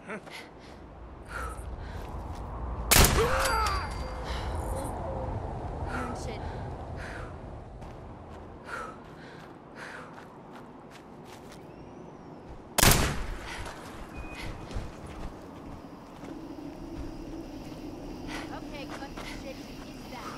Iron shit. Okay, cut the shit. Is that?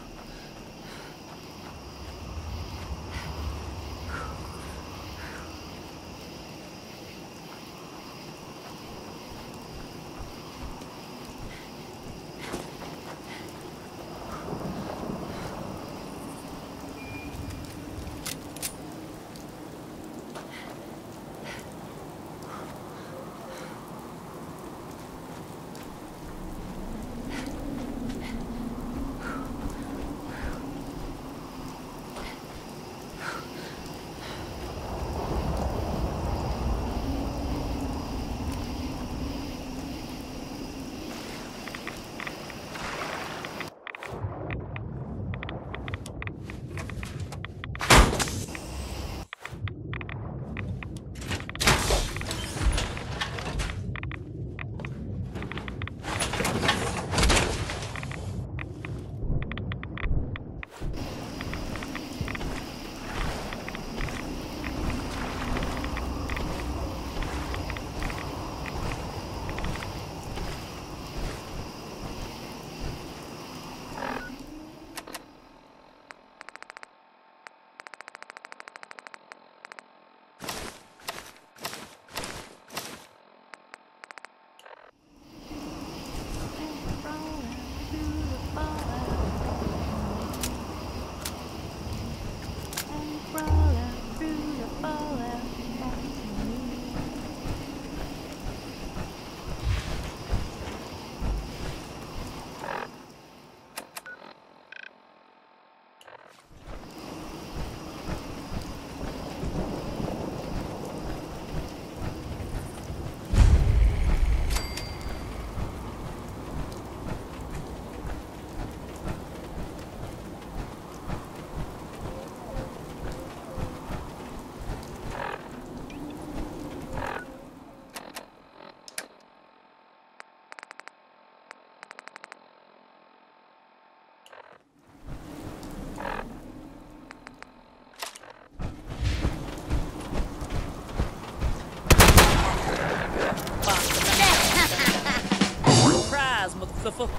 Surprise, motherfucker.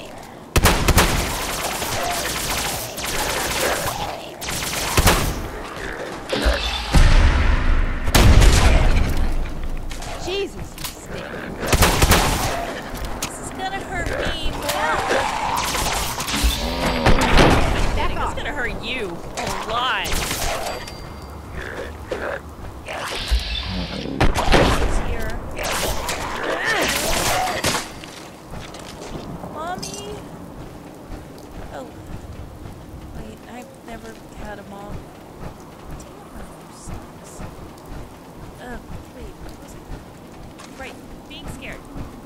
Jesus, you stink. This is gonna hurt me more. Back off. It's gonna hurt you a lot. It's here. Mommy? Oh. Wait, I've never had a mom. Damn, my mom sucks. Wait, what was it? Right, being scared.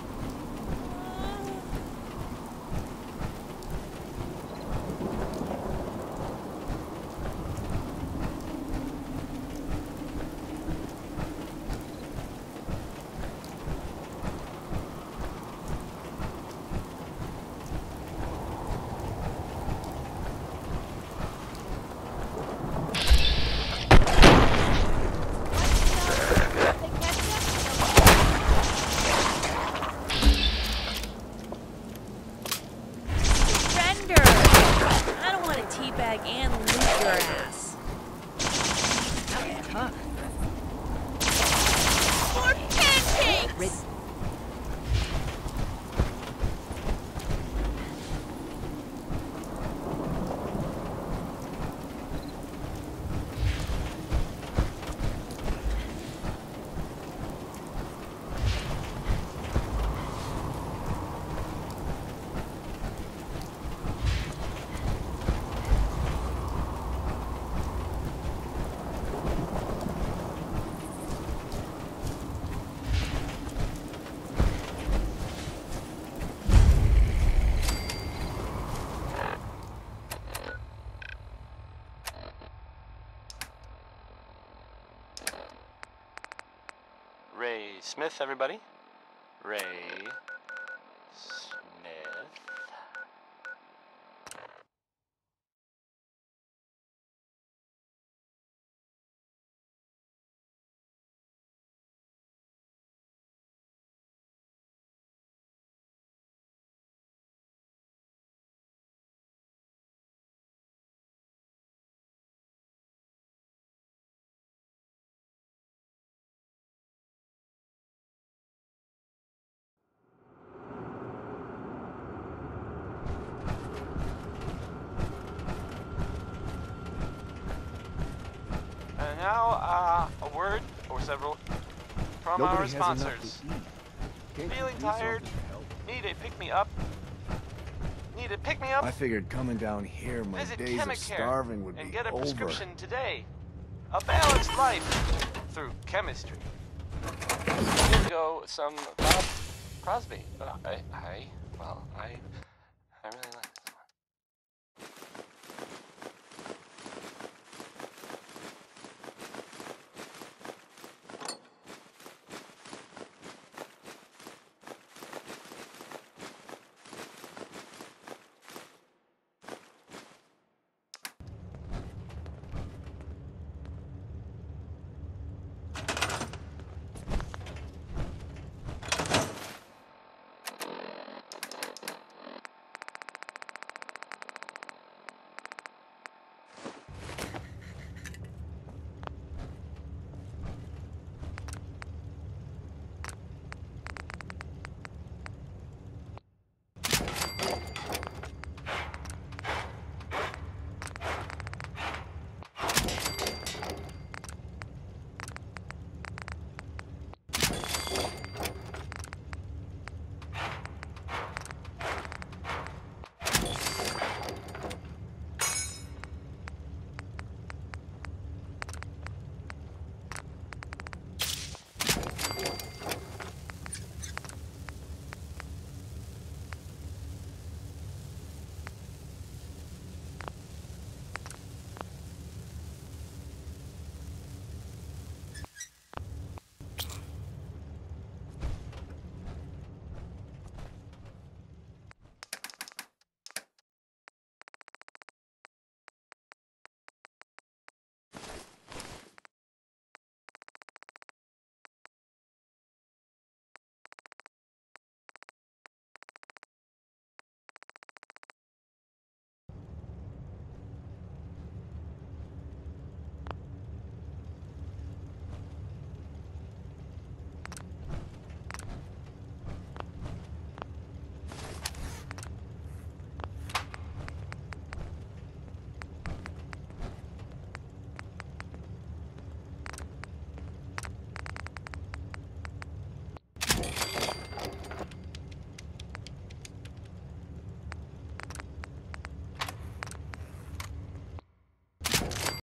Surrender! I don't want to teabag and loot your ass. That was tough. More pancakes! Ray Smith, everybody. Ray Smith. And now, a word or several from our Nobody has enough sponsors. to eat. Can't Feeling you do tired? something to help? Need a pick-me-up? Need a pick-me-up? I figured coming down here, my Visit days of Chemicare starving would and be get a over. prescription today. A balanced life through chemistry. Here go some Bob Crosby. I really like this.